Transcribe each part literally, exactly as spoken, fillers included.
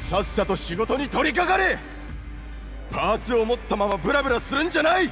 さっさと仕事に取り掛かれ。パーツを持ったままブラブラするんじゃない。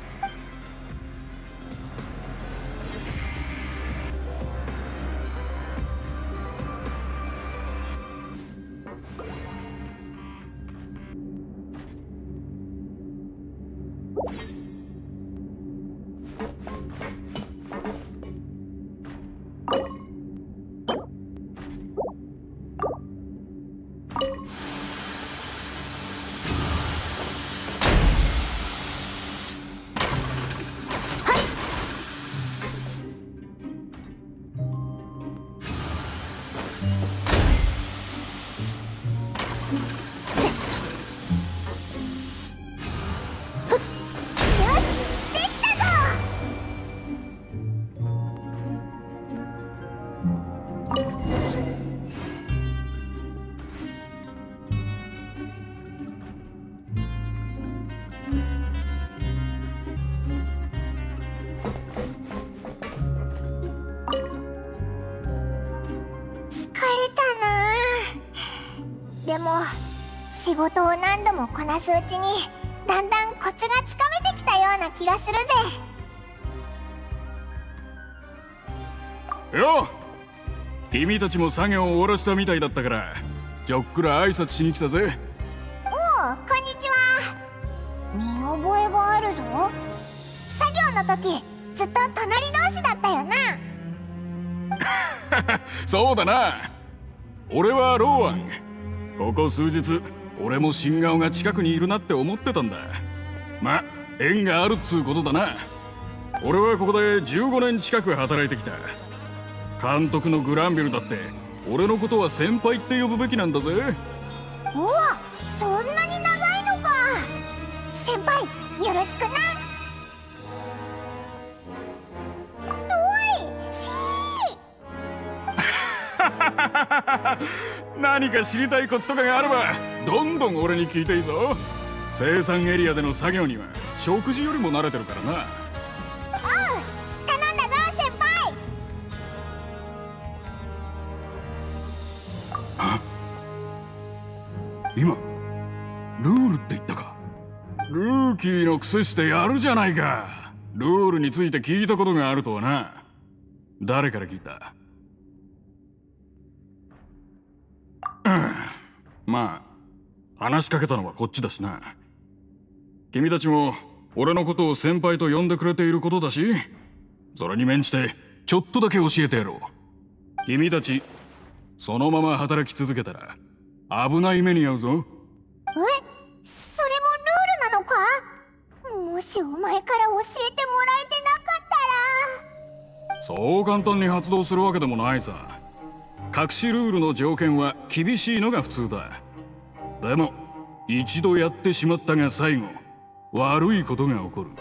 でも仕事を何度もこなすうちにだんだんコツがつかめてきたような気がするぜ。よう、君たちも作業を終わらせたみたいだったからちょっくら挨拶しに来たぜ。 おお、こんにちは。見覚えがあるぞ。作業の時ずっと隣同士だったよな。 そうだな。俺はローアン。ここ数日俺も新顔が近くにいるなって思ってたんだ。ま、縁があるっつうことだな。俺はここでじゅうごねん近く働いてきた。監督のグランビルだって俺のことは先輩って呼ぶべきなんだぜ。 おお、そんなに長いのか。先輩よろしくな。おい、シー何か知りたいコツとかがあればどんどん俺に聞いていいぞ。生産エリアでの作業には食事よりも慣れてるからな。 おう、頼んだぞ先輩。 あ、今ルールって言ったか。ルーキーのくせしてやるじゃないか。ルールについて聞いたことがあるとはな。誰から聞いた？うん、まあ話しかけたのはこっちだしな。君たちも俺のことを先輩と呼んでくれていることだし、それに免じてちょっとだけ教えてやろう。君たちそのまま働き続けたら危ない目に遭うぞ。 え、それもルールなのか？もしお前から教えてもらえてなかったら。 そう簡単に発動するわけでもないさ。隠しルールの条件は厳しいのが普通だ。でも一度やってしまったが最後悪いことが起こる。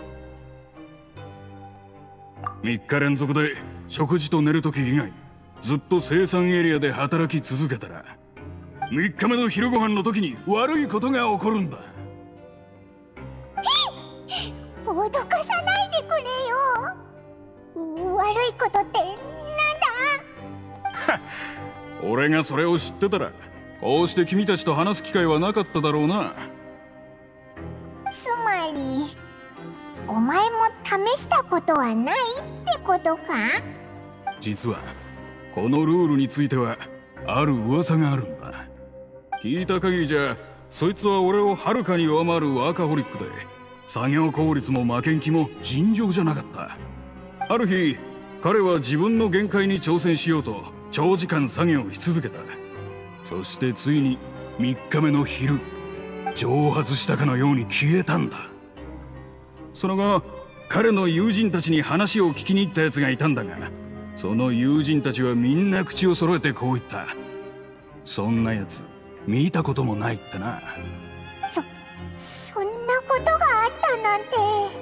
みっか連続で食事と寝るとき以外ずっと生産エリアで働き続けたらみっかめの昼ご飯の時に悪いことが起こるんだ。 脅かさないでくれよ。悪いことってなんだ？ 俺がそれを知ってたらこうして君たちと話す機会はなかっただろうな。 つまりお前も試したことはないってことか？ 実はこのルールについてはある噂があるんだ。聞いた限りじゃそいつは俺をはるかに上回るワーカホリックで作業効率も負けん気も尋常じゃなかった。ある日彼は自分の限界に挑戦しようと長時間作業し続けた。そしてついにみっかめの昼蒸発したかのように消えたんだ。その後彼の友人たちに話を聞きに行ったやつがいたんだが、その友人たちはみんな口を揃えてこう言った。そんなやつ見たこともないってな。 そそんなことがあったなんて。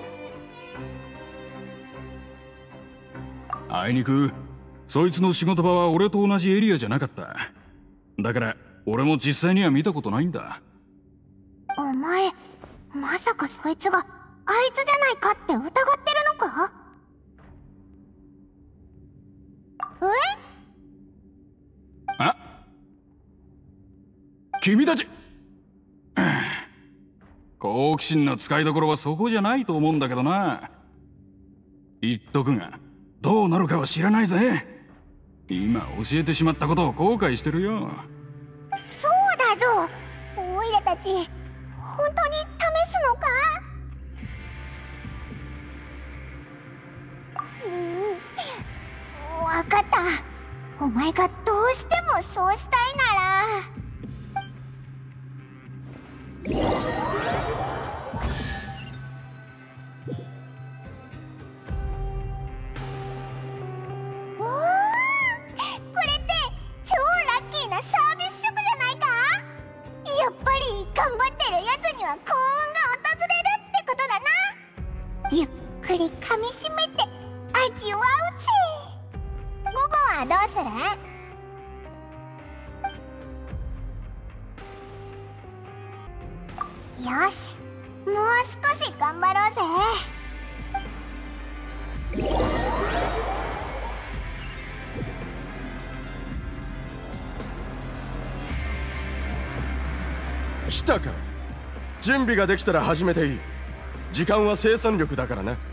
あいにくそいつの仕事場は俺と同じエリアじゃなかった。だから俺も実際には見たことないんだ。 お前まさかそいつがあいつじゃないかって疑ってるのか？え？ あ、 君たち好奇心の使いどころはそこじゃないと思うんだけどな。言っとくがどうなるかは知らないぜ。今教えてしまったことを後悔してるよ。 そうだぞ。オイラたち本当に試すのか？うん、わかった。お前がどうしてもそうしたいなら。おー、これって超ラッキーなサービス職じゃないか？やっぱり頑張ってるやつには幸運が訪れるってことだな。ゆっくり噛みしめて味わうぜ。午後はどうする？よし、もう少し頑張ろうぜ。 来たか。準備ができたら始めていい。時間は生産力だからな。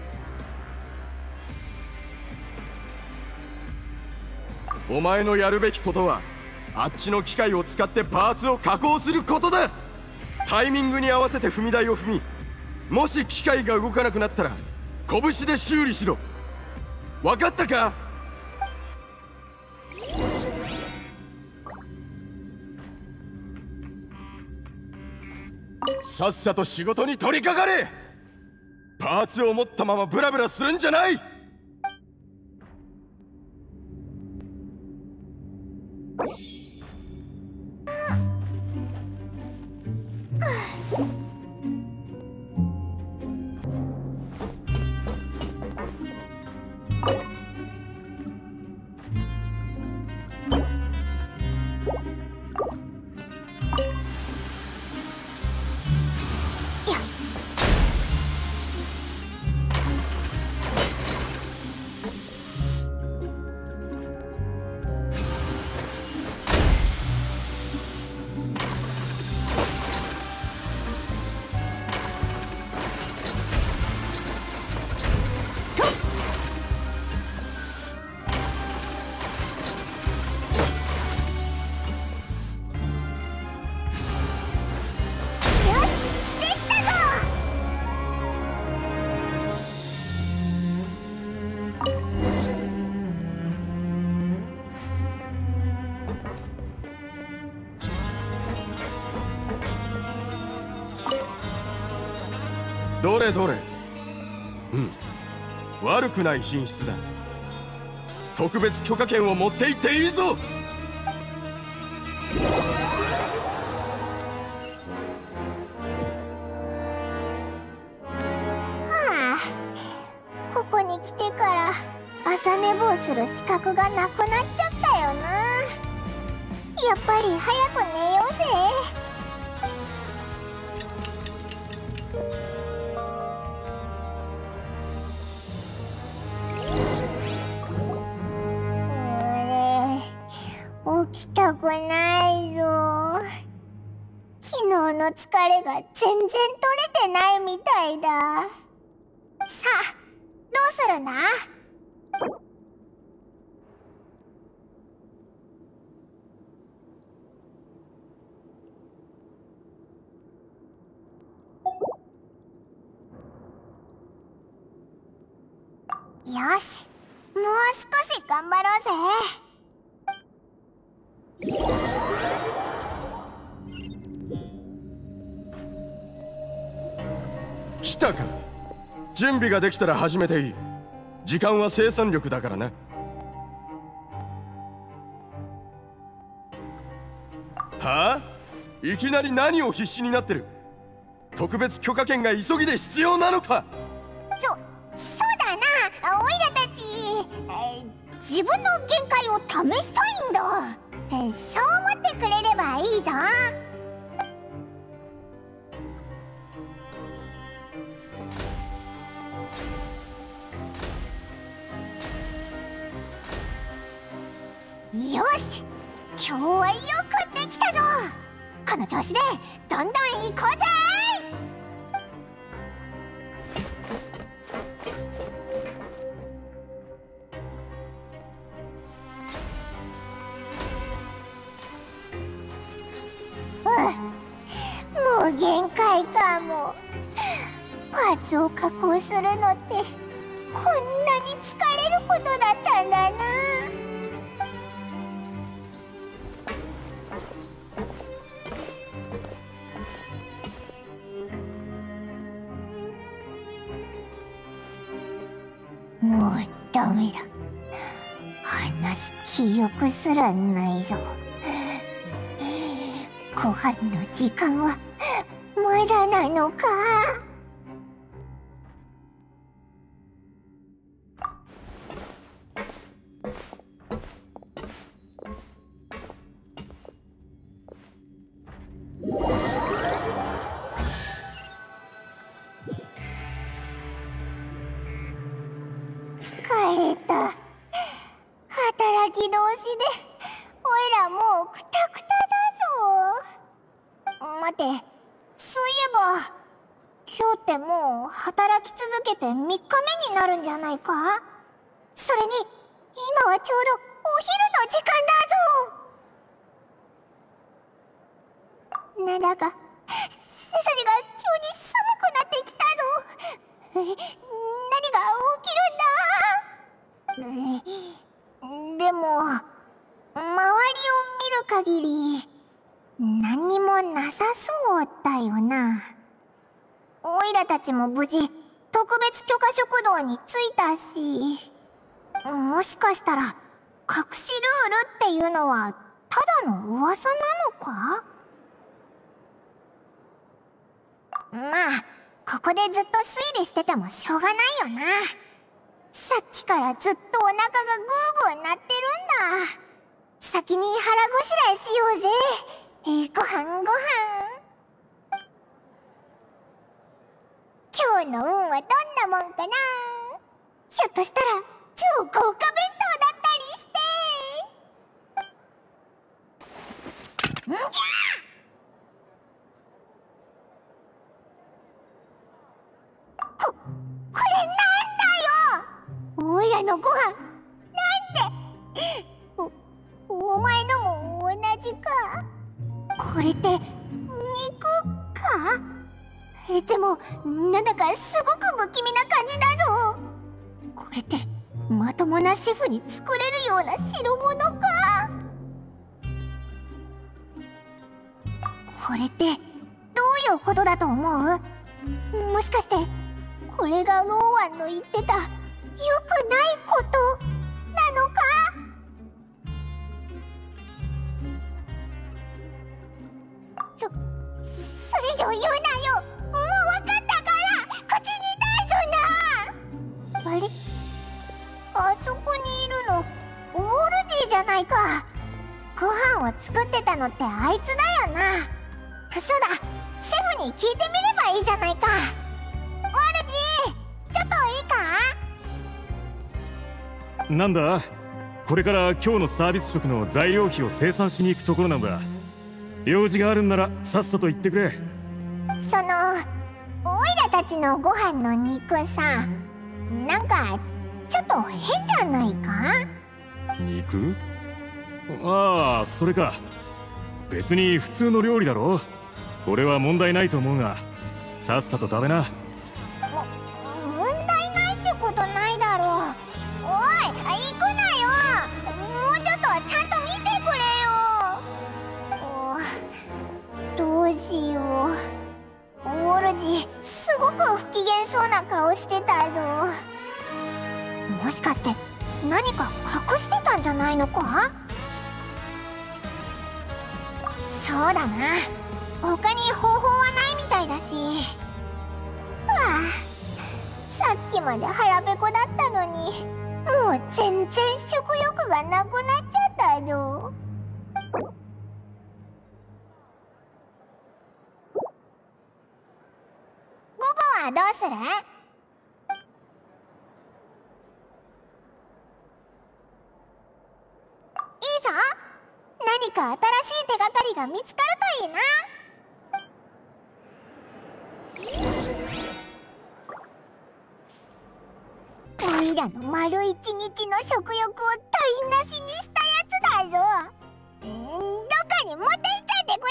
お前のやるべきことはあっちの機械を使ってパーツを加工することだ。タイミングに合わせて踏み台を踏み、もし機械が動かなくなったら拳で修理しろ。分かったか？さっさと仕事に取り掛かれ。パーツを持ったままブラブラするんじゃない。どれどれ。うん、悪くない品質だ。特別許可券を持って行っていいぞ。 はあ、ここに来てから朝寝坊する資格がなくなっちゃったよな。やっぱり早く寝ようぜ。起きたくないぞ。昨日の疲れが全然取れてないみたいだ。さあ、どうするんだ？よし、もう少し頑張ろうぜ。 来たか。準備ができたら始めていい。時間は生産力だからな。はあ？いきなり何を必死になってる？特別許可券が急ぎで必要なのか？ そ、そうだな。オイラたち、えー、自分の限界を試したいんだ。えー、そう思ってくれればいいぞ。よし、今日はよくできたぞ。この調子でどんどん行こうぜ。もう限界かも。パーツを加工するのってこんなに疲れることだったんだな。もうダメだ。話す気力すらないぞ。ご飯の時間はまだなのか。疲れた。働き同士でおいらもうクタクタだぞ。待って、そういえば今日ってもう働き続けてみっかめになるんじゃないか。それに今はちょうどお昼の時間だぞ。なんだか背筋が急に寒くなってきたぞ。え、何が起きるんだ。でも周りを見る限り何にもなさそうだよな。オイラたちも無事特別許可食堂に着いたし、もしかしたら隠しルールっていうのはただの噂なのか。まあここでずっと推理しててもしょうがないよな。さっきからずっとお腹がグーグー鳴ってるんだ。先に腹ごしらえしようぜ。えー、ごはんごはん。今日の運はどんなもんかな。ひょっとしたら超豪華弁当だったりして。んぎゃー。こ、これなんだよ。おいらのご飯なんで。お、お前のも同じか。これって肉か。え、でもなんだかすごく不気味な感じだぞ。これってまともなシェフに作れるような代物か。これってどういうことだと思う？もしかしてこれがローアンの言ってた良くないことなのか？そ、それ以上言うなよ。もう分かったから口に出すな。あれ、あそこにいるのオールジーじゃないか。ご飯を作ってたのってあいつだよな。そうだ、シェフに聞いてみればいいじゃないか。オールジー、ちょっといいか？ なんだ、これから今日のサービス食の材料費を生産しに行くところなんだ。用事があるんならさっさと言ってくれ。 そのオイラたちのご飯の肉さ、なんかちょっと変じゃないか？ 肉？ああ、それか。別に普通の料理だろ。俺は問題ないと思うが、さっさと食べな。 も問題ないってことないだろう。おい、行くなよ。もうちょっとはちゃんと見てくれよ。どうしよう。オールジーすごく不機嫌そうな顔してたぞ。もしかして何か隠してたんじゃないのか？そうだな、他に方法はないみたいだし。ふわあ、さっきまで腹ペコだったのにもう全然食欲がなくなっちゃったぞ。午後はどうする？いいぞ。何か新しい手がかりが見つかるとしな。おいらの丸一日の食欲を台無しにしたやつだぞ。んーどっかに持っていっちゃってくれ。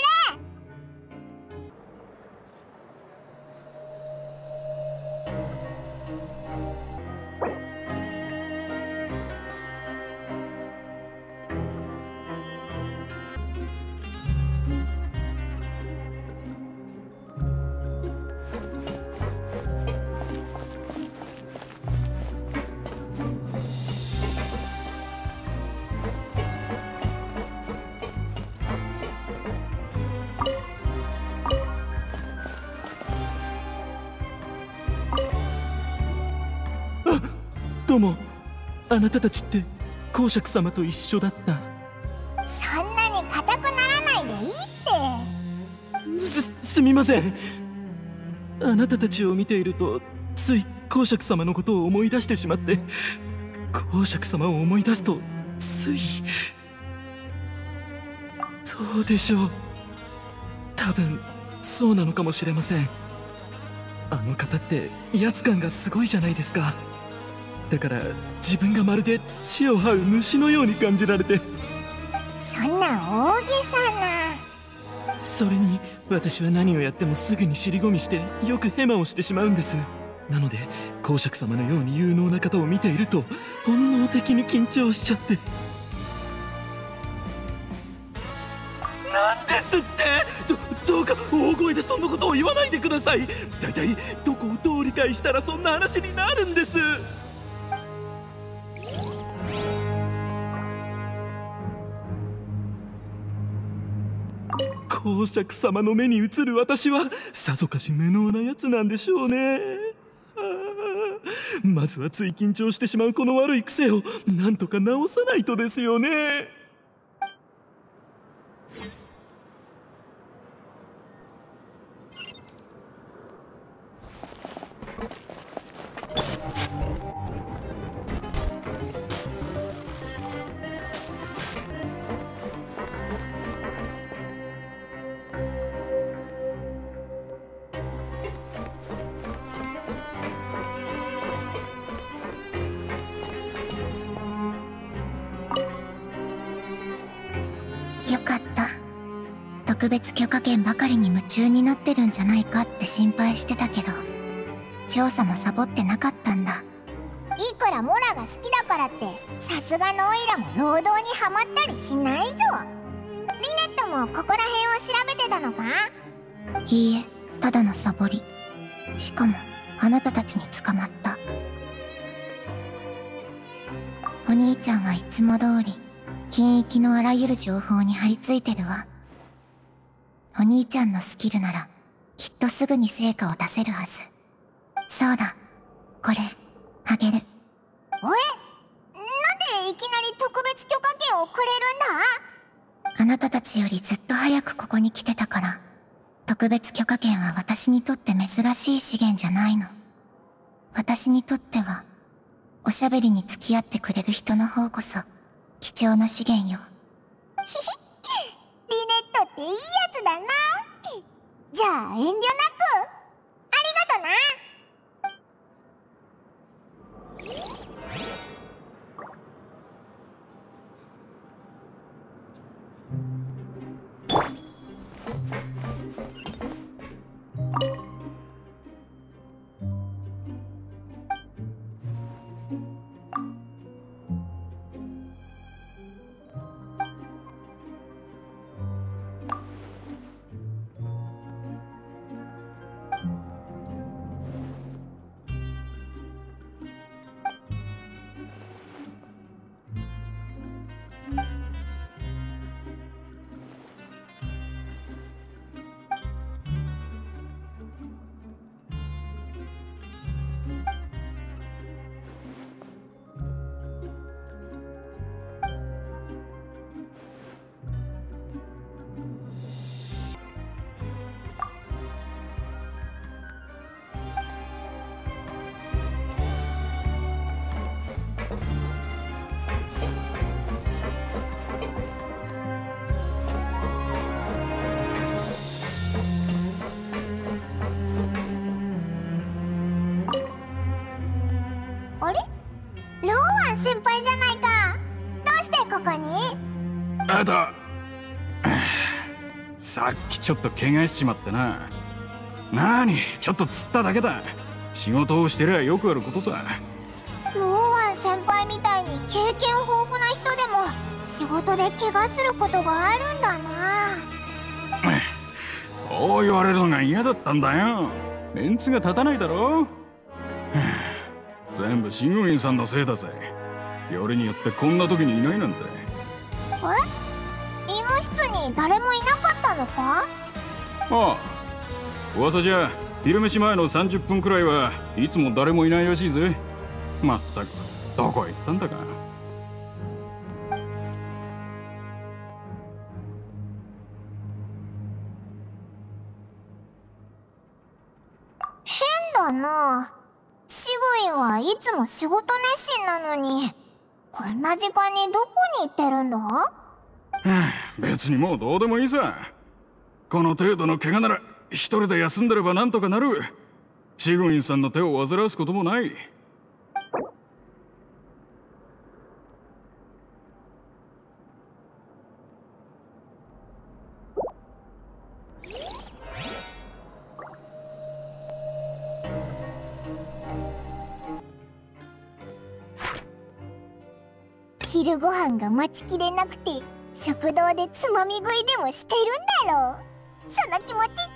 どうも、あなたたちって公爵様と一緒だった。 そんなに硬くならないでいいって。 す、すみません。あなたたちを見ているとつい公爵様のことを思い出してしまって、公爵様を思い出すとつい。どうでしょう。多分そうなのかもしれません。あの方って威圧感がすごいじゃないですか。だから自分がまるで血を這う虫のように感じられて。 そんな大げさな。 それに私は何をやってもすぐに尻込みしてよくヘマをしてしまうんです。なので公爵様のように有能な方を見ていると本能的に緊張しちゃって。なんですって。どどうか大声でそんなことを言わないでください。だいたいどこをどう理解したらそんな話になるんです。公爵様の目に映る私はさぞかし無能なやつなんでしょうね。まずはつい緊張してしまうこの悪い癖をなんとか直さないとですよね。 よかった。特別許可券ばかりに夢中になってるんじゃないかって心配してたけど、調査もサボってなかったんだ。いくらモラが好きだからってさすがのオイラも労働にはまったりしないぞ。リネットもここら辺を調べてたのか？いいえ、ただのサボり。しかもあなたたちに捕まった。お兄ちゃんはいつも通り近域のあらゆる情報に張り付いてるわ。お兄ちゃんのスキルならきっとすぐに成果を出せるはず。そうだ、これあげる。え？なんでいきなり特別許可券をくれるんだ？あなたたちよりずっと早くここに来てたから、特別許可券は私にとって珍しい資源じゃないの。私にとってはおしゃべりに付き合ってくれる人の方こそ貴重な資源よ。ひひリネットっていいやつだな。じゃあ遠慮なく。ありがとな。 やだ。さっきちょっと怪我しちまってな。なに、ちょっとつっただけだ。仕事をしてりゃよくあることさ。 ローアン先輩みたいに経験豊富な人でも仕事で怪我することがあるんだな。 そう言われるのが嫌だったんだよ。メンツが立たないだろ。全部シグウィンさんのせいだぜ。よりによってこんな時にいないなんて。 え？医務室に誰もいなかったのか？ ああ、噂じゃ昼飯前のさんじゅっぷんくらいはいつも誰もいないらしいぜ。まったくどこへ行ったんだか。 変だな。シグウィンはいつも仕事熱心なのに、こんな時間にどこに行ってるんだ？ 別にもうどうでもいいさ。この程度の怪我なら一人で休んでればなんとかなる。シグウィンさんの手を煩わすこともない。 昼ご飯が待ちきれなくて食堂でつまみ食いでもしてるんだろう。その気持ちわかるぜ。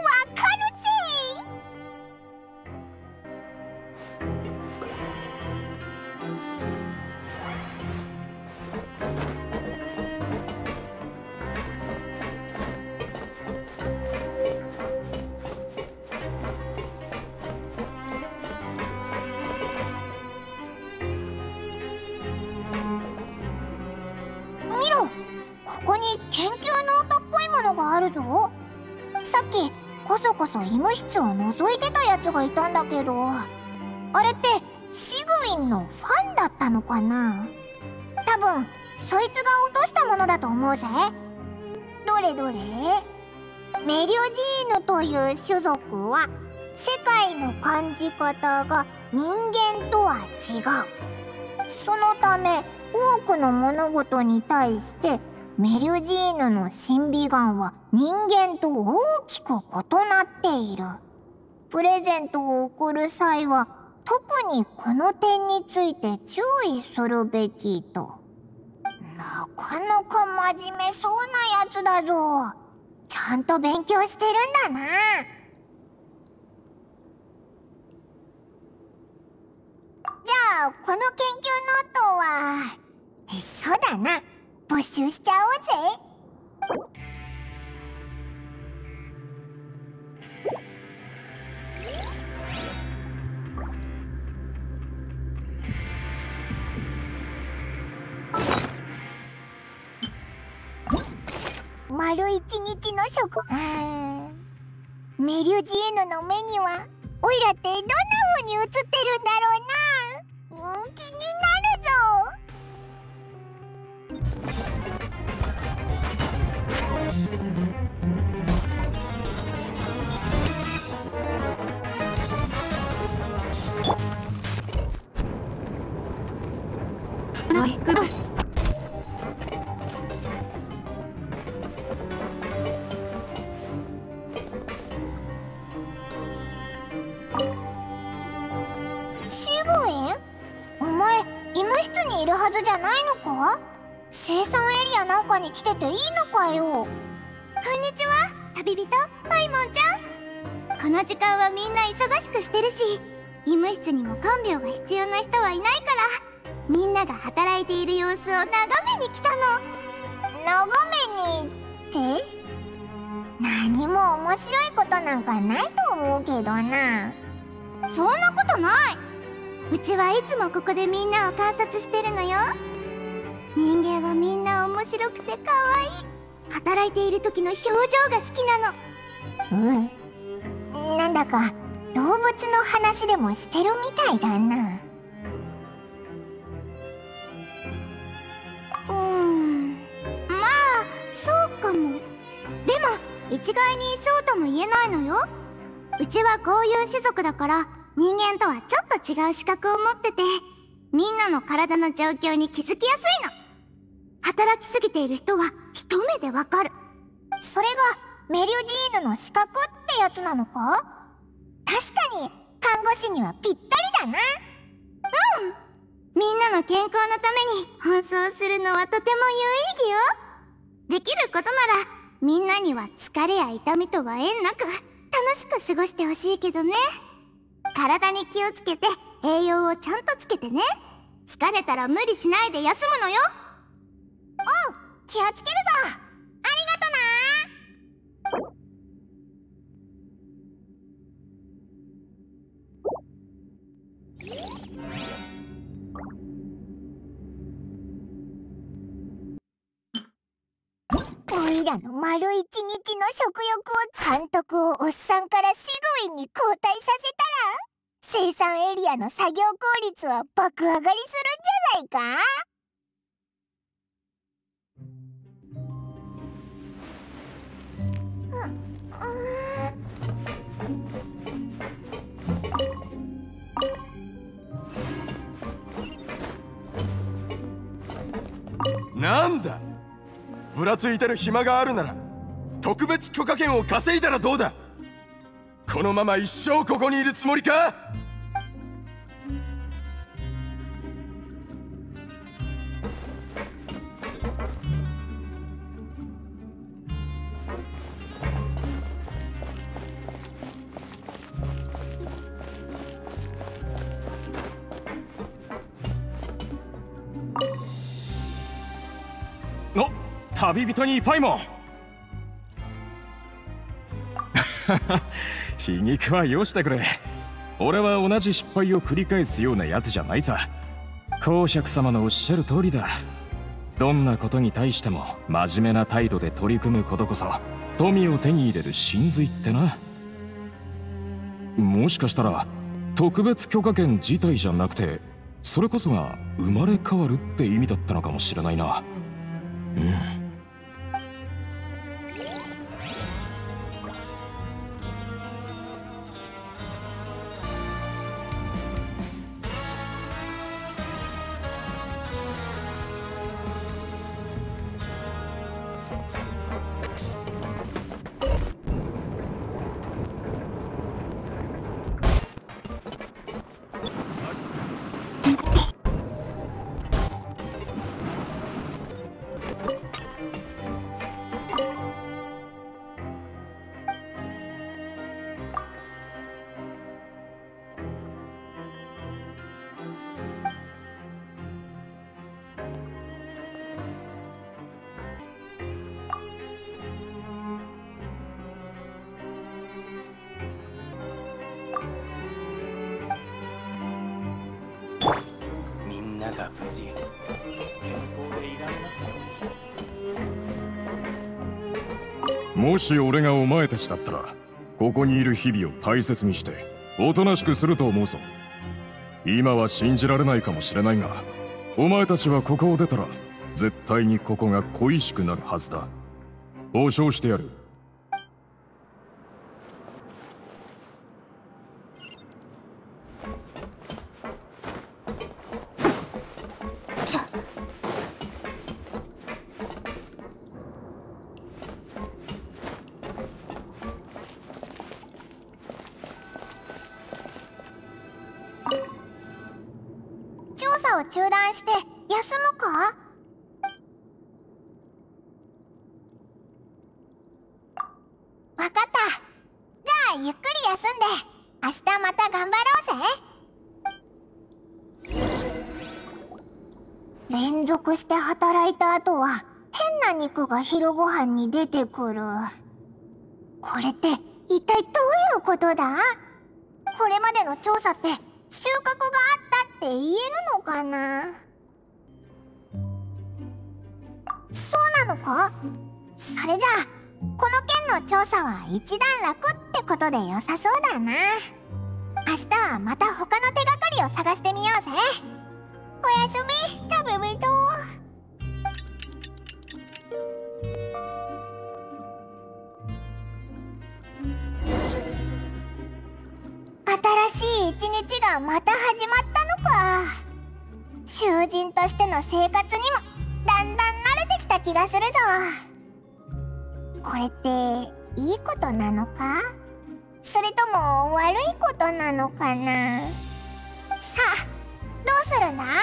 見ろ、ここに研究ノートっぽいものがあるぞ。さっきこそこそ医務室を覗いてたやつがいたんだけど、あれってシグウィンのファンだったのかな。多分そいつが落としたものだと思うぜ。どれどれ。メリオジーヌという種族は世界の感じ方が人間とは違う。そのため多くの物事に対してメリュジーヌの審美眼は人間と大きく異なっている。プレゼントを贈る際は特にこの点について注意するべきと。なかなか真面目そうなやつだぞ。ちゃんと勉強してるんだな。じゃあこの研究ノートはそうだな、募集しちゃおうぜ。丸一日の食、メリュジーヌの目にはオイラってどんな風に映ってるんだろうな。うん、気になるぞ。シグウィン？お前医務室にいるはずじゃないのか？生産エリアなんかに来てていいのかよ。こんにちは、旅人パイモンちゃん。この時間はみんな忙しくしてるし、医務室にも看病が必要な人はいないから、みんなが働いている様子を眺めに来たの。眺めにって何も面白いことなんかないと思うけどな。そんなことない。うちはいつもここでみんなを観察してるのよ。人間はみんな面白くて可愛い。働いている時の表情が好きなの。うん、なんだか動物の話でもしてるみたいだな。うーん、まあそうかも。でも一概にそうとも言えないのよ。うちはこういう種族だから人間とはちょっと違う視覚を持ってて、みんなの体の状況に気づきやすいの。 働きすぎている人は一目でわかる。それがメリュジーヌの資格ってやつなのか？確かに看護師にはぴったりだな。うん、みんなの健康のために奔走するのはとても有意義よ。できることならみんなには疲れや痛みとは縁なく楽しく過ごしてほしいけどね。体に気をつけて栄養をちゃんとつけてね。疲れたら無理しないで休むのよ。うん、気をつけるぞ。ありがとな。おいらの丸一日の食欲を監督をおっさんからシグウィンに交代させたら生産エリアの作業効率は爆上がりするんじゃないか？ なんだ、ぶらついてる暇があるなら特別許可権を稼いだらどうだ。このまま一生ここにいるつもりか？ お、旅人にパイモン。皮肉はよしてくれ。俺は同じ失敗を繰り返すようなやつじゃないさ。公爵様のおっしゃる通りだ。どんなことに対しても真面目な態度で取り組むことこそ富を手に入れる真髄ってな。もしかしたら特別許可権自体じゃなくてそれこそが生まれ変わるって意味だったのかもしれないな。うん。 が無事健康でいられますように。 もし俺がお前たちだったらここにいる日々を大切にしておとなしくすると思うぞ。今は信じられないかもしれないがお前たちはここを出たら絶対にここが恋しくなるはずだ。保証してやる。 調査を中断して休むか？わかった。じゃあゆっくり休んで明日また頑張ろうぜ。連続して働いた後は変な肉が昼ご飯に出てくる。これって一体どういうことだ？これまでの調査って収穫があったって言えるのかな？そうなのか？それじゃあこの件の調査は一段落ってことで良さそうだな。明日はまた他の手がかりを探してみようぜ。おやすみ、旅人。新しい一日がまた始まったのか。囚人としての生活にもだんだん慣れ気がするぞ。これっていいことなのか、それとも悪いことなのかな。さあどうするんだ。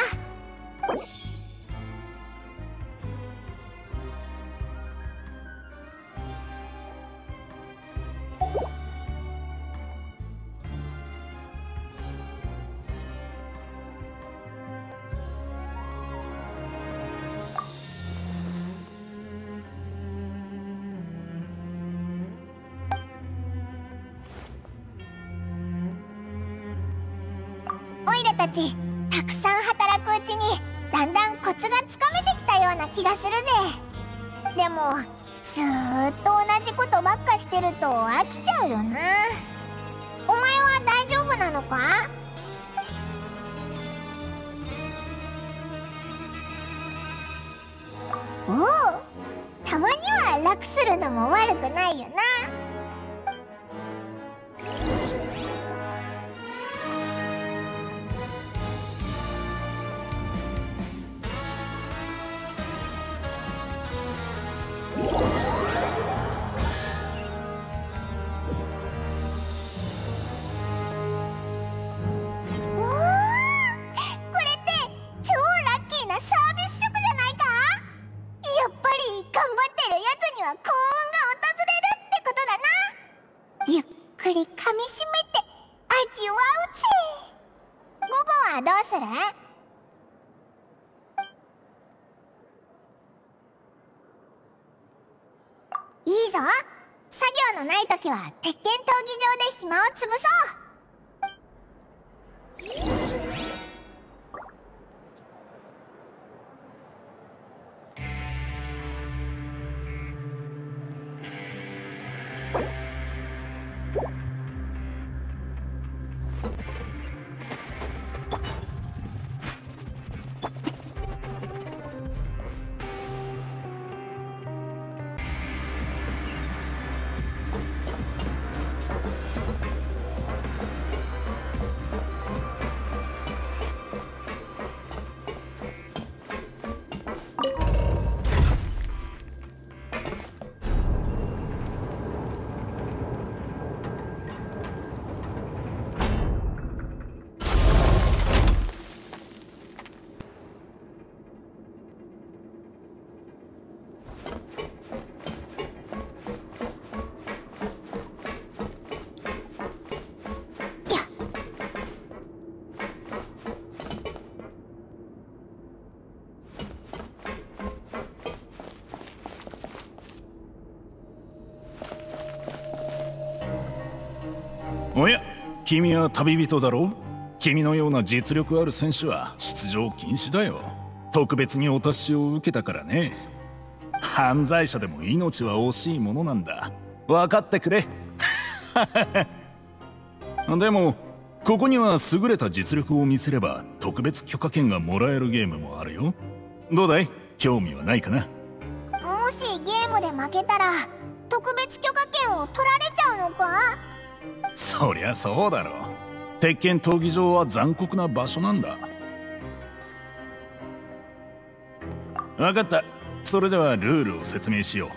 オイラたちたくさん働くうちにだんだんコツがつかめてきたような気がするぜ。でもずーっと同じことばっかしてると飽きちゃうよな。お前は大丈夫なのか。おお、たまには楽するのも悪くないよな。ゆっくり噛みしめて味わうぜ。午後はどうする？いいぞ。作業のないときは鉄拳闘技場で暇をつぶそう。 おや、君は旅人だろう。君のような実力ある選手は出場禁止だよ。特別にお達しを受けたからね。犯罪者でも命は惜しいものなんだ。分かってくれ。でもここには優れた実力を見せれば特別許可権がもらえるゲームもあるよ。どうだい？興味はないかな？ もしゲームで負けたら特別許可権を取られちゃうのか？ そりゃそうだろう。鉄拳闘技場は残酷な場所なんだ。分かった。それではルールを説明しよ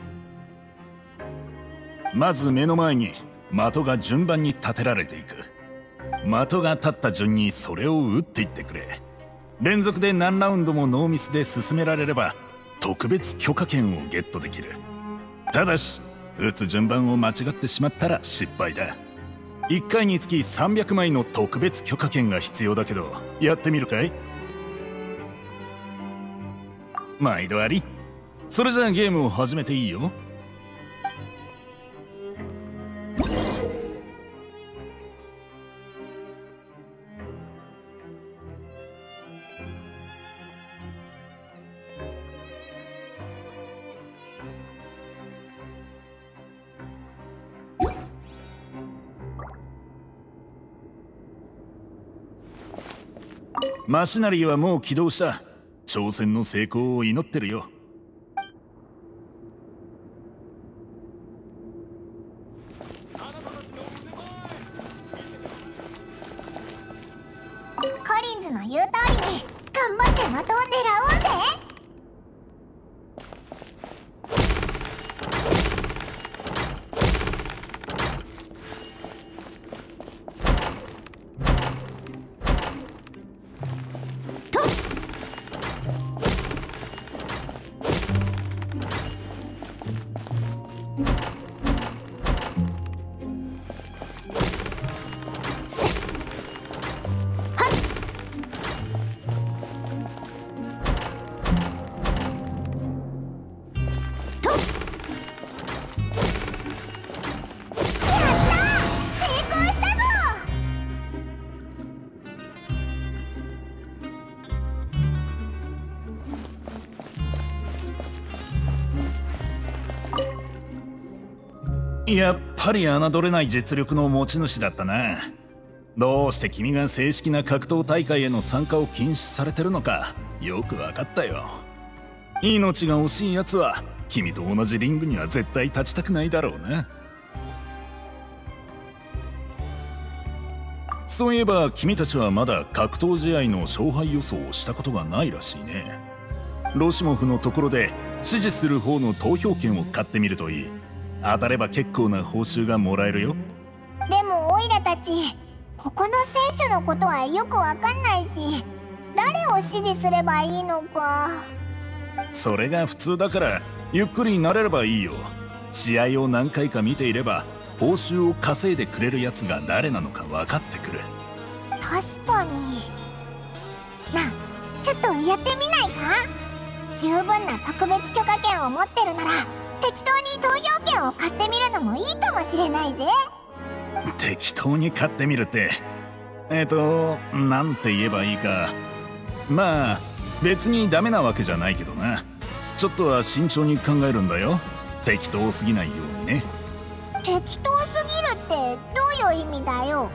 う。まず目の前に的が順番に立てられていく。的が立った順にそれを打っていってくれ。連続で何ラウンドもノーミスで進められれば特別許可権をゲットできる。ただし打つ順番を間違ってしまったら失敗だ。いっかいにつきさんびゃくまいの特別許可権が必要だけど、やってみるかい？毎度あり。それじゃあゲームを始めていいよ。マシナリーはもう起動した。挑戦の成功を祈ってるよ。 コリンズの言う通りに頑張って的を狙おうぜ。 やっぱり侮れない実力の持ち主だったな。どうして君が正式な格闘大会への参加を禁止されてるのかよく分かったよ。命が惜しいやつは君と同じリングには絶対立ちたくないだろうな。そういえば君たちはまだ格闘試合の勝敗予想をしたことがないらしいね。ロシモフのところで支持する方の投票権を買ってみるといい。当たれば結構な報酬がもらえるよ。 でもオイラたちここの選手のことはよくわかんないし、誰を支持すればいいのか。 それが普通だからゆっくり慣れればいいよ。試合を何回か見ていれば報酬を稼いでくれるやつが誰なのか分かってくる。 確かにな。ちょっとやってみないか。十分な特別許可権を持ってるなら適当に投票権を買ってみるのもいいかもしれないぜ。 適当に買ってみるってえっとなんて言えばいいか。まあ別にダメなわけじゃないけどな。ちょっとは慎重に考えるんだよ。適当すぎないようにね。 適当すぎるってどういう意味だよ。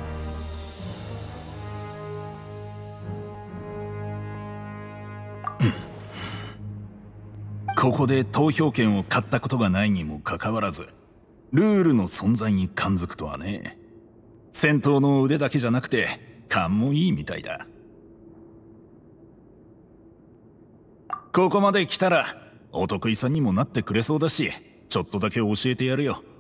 ここで投票権を買ったことがないにもかかわらずルールの存在に感づくとはね。戦闘の腕だけじゃなくて勘もいいみたいだ。ここまで来たらお得意さんにもなってくれそうだし、ちょっとだけ教えてやるよ。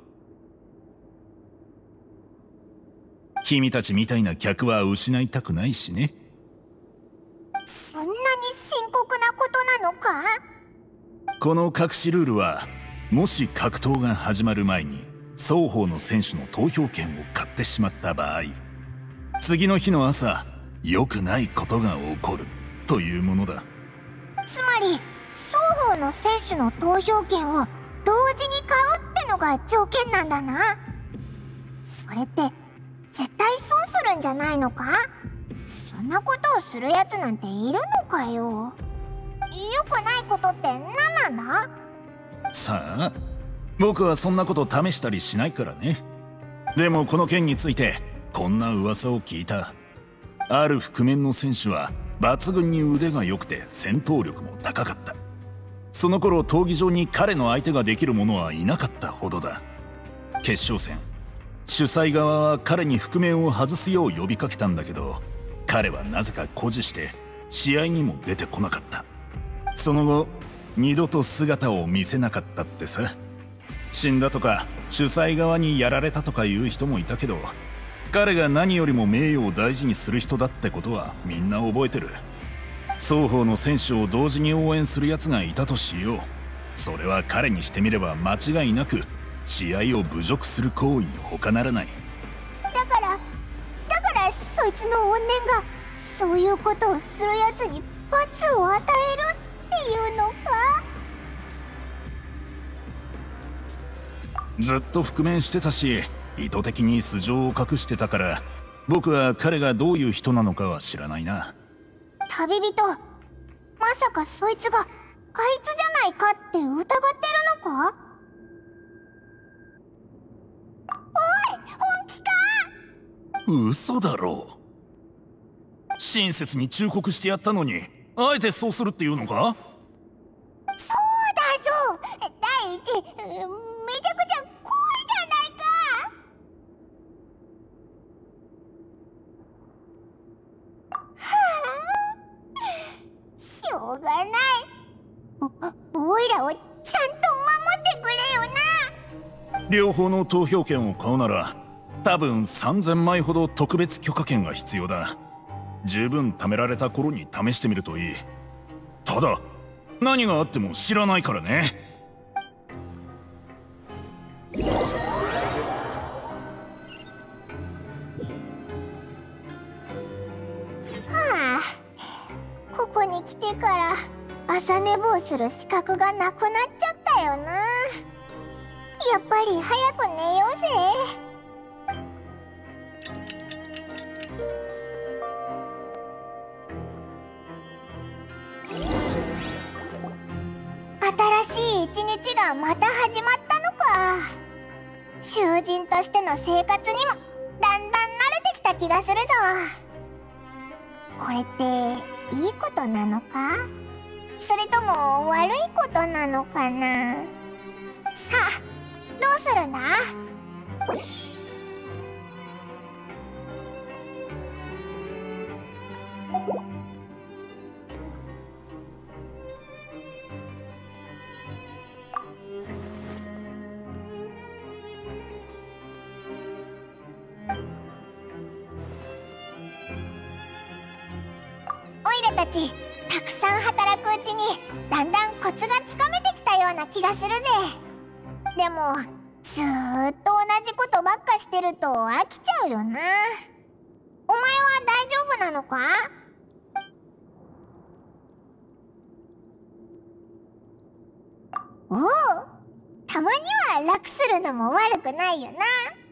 君たちみたいな客は失いたくないしね。 そんなに深刻なことなのか。 この隠しルールはもし格闘が始まる前に双方の選手の投票権を買ってしまった場合、次の日の朝良くないことが起こるというものだ。 つまり双方の選手の投票権を同時に買うってのが条件なんだな。それって絶対損するんじゃないのか。そんなことをするやつなんているのかよ。良くないことって何なんだ。 さあ僕はそんなこと試したりしないからね。でもこの件についてこんな噂を聞いた。ある覆面の選手は抜群に腕が良くて戦闘力も高かった。その頃闘技場に彼の相手ができる者はいなかったほどだ。決勝戦主催側は彼に覆面を外すよう呼びかけたんだけど、彼はなぜか固辞して試合にも出てこなかった。その後二度と姿を見せなかったってさ。死んだとか主催側にやられたとかいう人もいたけど、彼が何よりも名誉を大事にする人だってことはみんな覚えてる。双方の選手を同時に応援するやつがいたとしよう。それは彼にしてみれば間違いなく試合を侮辱する行為に他ならない。 だからだからそいつの怨念がそういうことをするやつに罰を与えるっていうのか。 ずっと覆面してたし意図的に素性を隠してたから、僕は彼がどういう人なのかは知らないな。 旅人、まさかそいつがあいつじゃないかって疑ってるのか。おい、本気か。 嘘だろ。親切に忠告してやったのにあえてそうするっていうのか。 そうだぞ。第一、めちゃくちゃ怖いじゃないか。はあ、しょうがない。お、おいらをちゃんと守ってくれよな。 両方の投票権を買うなら多分さんぜんまいほど特別許可権が必要だ。十分貯められた頃に試してみるといい。ただ何があっても知らないからね。 はあ、ここに来てから朝寝坊する資格がなくなっちゃったよな。やっぱり早く寝ようぜ。新しい一日がまた始まったのか。 囚人としての生活にもだんだん慣れてきた気がするぞ。これっていいことなのか、それとも悪いことなのかな。さあどうするんだ。オイラたちたくさん働くうちにだんだんコツがつかめてきたような気がするぜ。でもずーっと同じことばっかしてると飽きちゃうよな。お前は大丈夫なのか？おお、たまには楽するのも悪くないよな。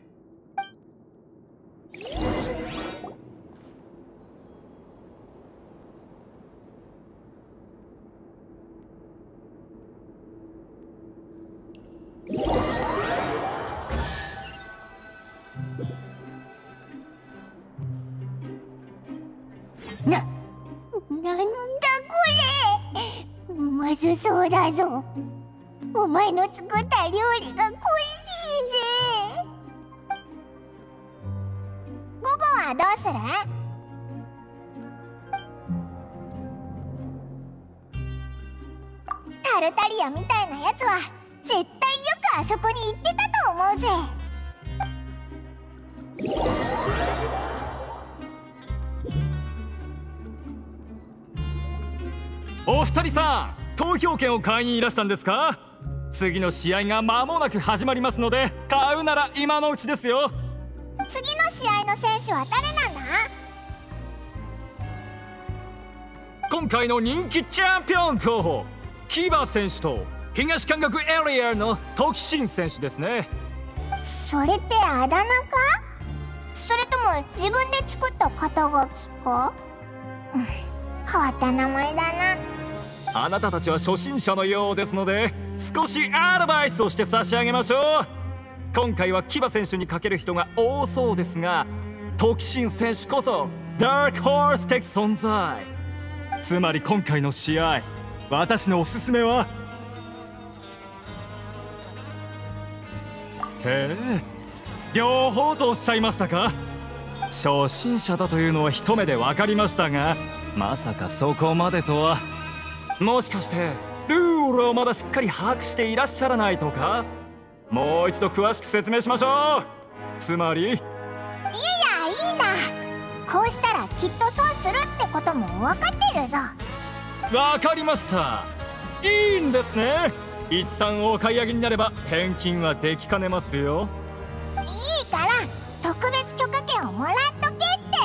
な、なんだこれ。まずそうだぞ。お前の作った料理が恋しいぜ。午後はどうする？タルタリアみたいなやつは絶対よくあそこに行ってたと思うぜ。 お二人さん、投票権を買いにいらしたんですか？次の試合が間もなく始まりますので、買うなら今のうちですよ。 次の試合の選手は誰なんだ？ 今回の人気チャンピオン候補、キバ選手と東韓国エリアのトキシン選手ですね。 それってあだ名か？それとも自分で作った肩書きか？うん、変わった名前だな。 あなたたちは初心者のようですので、少しアドバイスをして差し上げましょう。今回はキバ選手にかける人が多そうですが、トキシン選手こそダークホース的存在。つまり今回の試合、私のおすすめは、へえ、両方とおっしゃいましたか？初心者だというのは一目で分かりましたが、まさかそこまでとは。もしかしてルールをまだしっかり把握していらっしゃらないとか？もう一度詳しく説明しましょう。つまり、いやいや、 いいんだ。こうしたらきっと損するってことも分かってるぞ。 分かりました。いいんですね。一旦お買い上げになれば返金はできかねますよ。 いいから特別許可権をもらっとけって。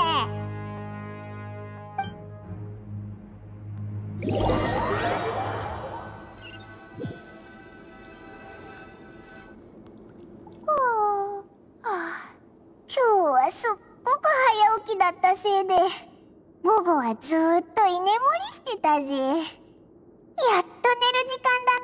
今日はすっごく早起きだったせいで午後はずーっと居眠りしてたぜ。やっと寝る時間だ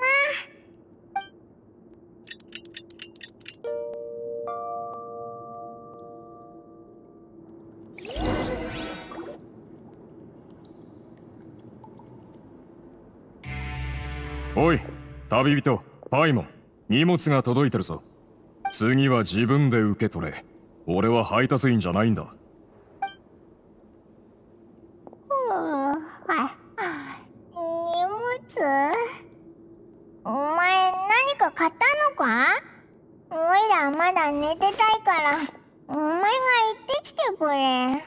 な。おい、旅人パイモン、荷物が届いてるぞ。次は自分で受け取れ。俺は配達員じゃないんだ。 ふう、あ、荷物？お前何か買ったのか？おいらまだ寝てたいからお前が行ってきてくれ。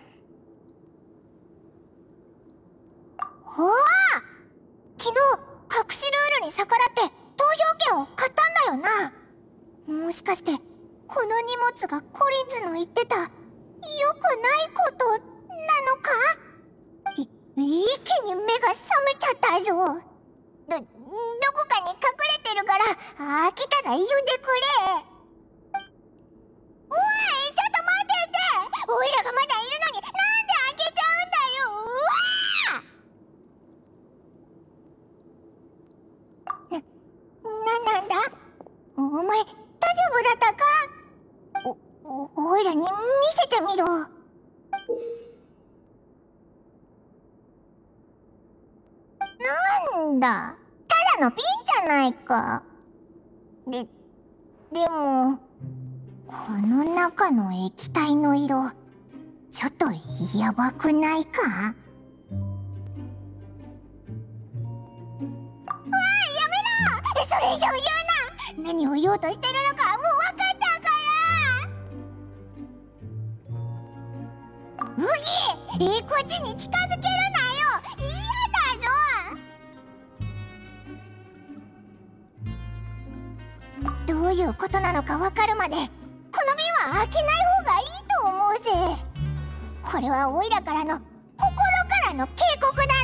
ほわ！昨日隠しルールに逆らって投票権を買ったんだよな。もしかしてこの荷物がコリンズの言ってた良くないことなのか？い一気に目が覚めちゃったぞ。ど、どこかに隠れてるから飽きたら言うてくれ。おい、ちょっと待ってて。おいらがまだいるのになんで開けちゃうんだよ。うわあ！な、なんだ？お前大丈夫だったか？ おいらに見せてみろ。なんだ、ただの瓶じゃないか。で、でもこの中の液体の色、ちょっとやばくないか？わあ、やめろ！それ以上言うな！何を言おうとしてるのかもう分かったから。ウギ、えー、こっちに近づけるなよ！嫌だぞ！どういうことなのか分かるまでこの瓶は開けない方がいいと思うぜ。これはオイラからの心からの警告だぞ。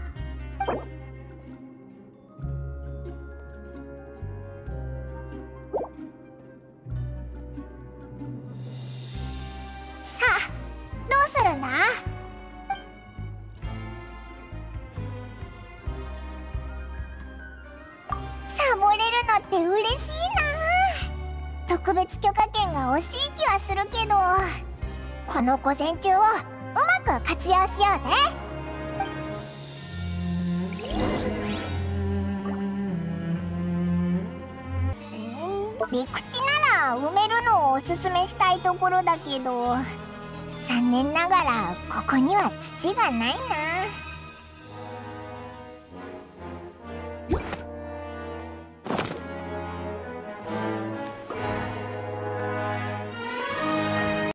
さあ、どうするんだ？サボれるのって嬉しいな。特別許可権が惜しい気はするけど、この午前中をうまく活用しようぜ。陸地なら埋めるのをおすすめしたいところだけど、残念ながらここには土がないな。